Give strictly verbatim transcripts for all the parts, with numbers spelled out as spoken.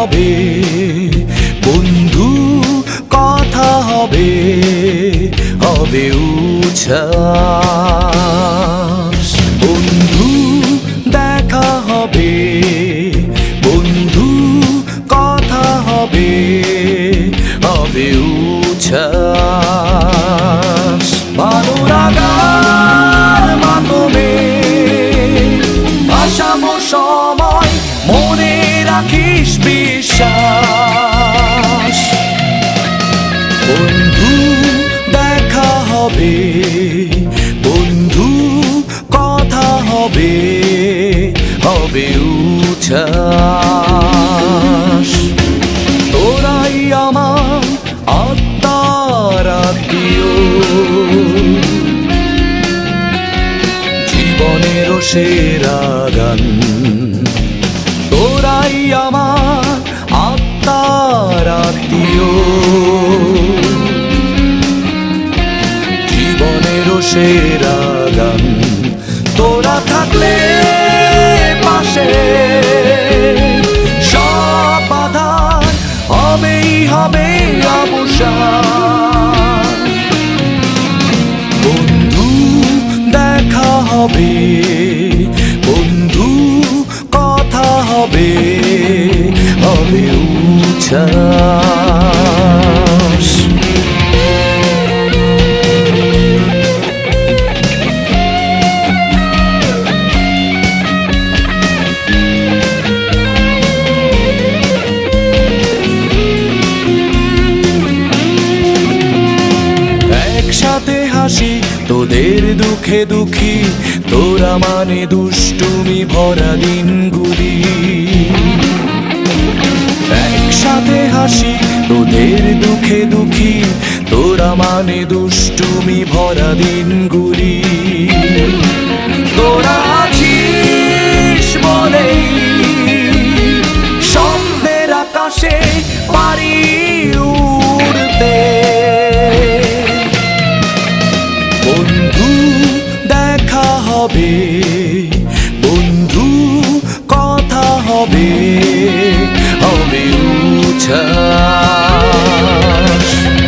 হবে বন্ধু, কথা হবে, হবে উচ্ছ্বাস। বন্ধু দেখা হবে বন্ধু, কথা হবে, হবে উচ্ছ্বাস। ভালোলাগার মাধ্যমে ভাসাবো সময়, মনে রাখিস বিশ্বাস। বন্ধু দেখা হবে বন্ধু, কথা হবে, হবে উচ্ছ্বাস। তোরাই আমার আত্মার আত্মীয়, জীবনের সেরা গান। তোরাই আমার আত্মার আত্মীয়, জীবনের সেরা গান। তোরা থাকলে পাশে সব বাধার হবেই হবে অবসান। বন্ধু দেখা হবে বন্ধু, কথা হবে, হবে উচ্ছ্বাস। একসাথে হাসি তোদের দুঃখে দুঃখী, তোরা মানে দুষ্টুমি ভরা দিনগুলি। একসাথে হাসি তোদের দুঃখে দুঃখী, তোরা মানে দুষ্টুমি ভরা দিনগুলি। তোরা আছিস বলেই স্বপ্নের আকাশে পারি উড়তে। বন্ধু দেখা হবে বন্ধু, কথা হবে, হবে উচ্ছ্বাস।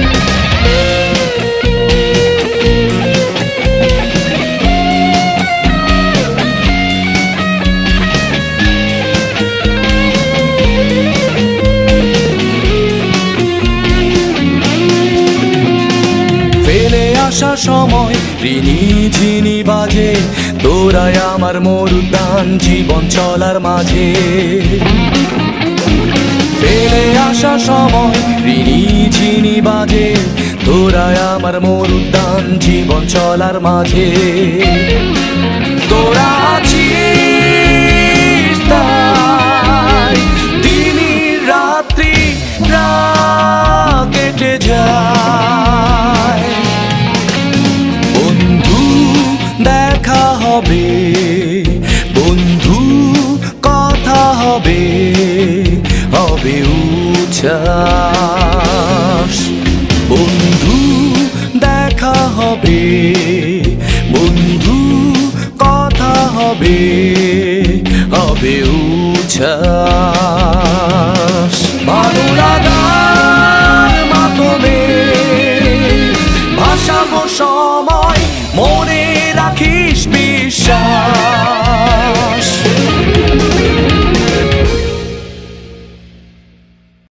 ফেলে আসা সময় ঋণী ঝিনি বাজে, তোরাই আমার মরুদ্যান জীবন চলার মাঝে। ফেলে আসা সময় ঋণী ঝিনি বাজে, তোরাই আমার মরুদ্যান জীবন চলার মাঝে। তোরা আছিস তাই দিনই রাত্রি রাত কেটে যায়। বন্ধু দেখা হবে বন্ধু, কথা হবে, হবে উচ্ছ্বাস। বন্ধু দেখা হবে বন্ধু, কথা হবে, হবে উচ্ছ্বাস।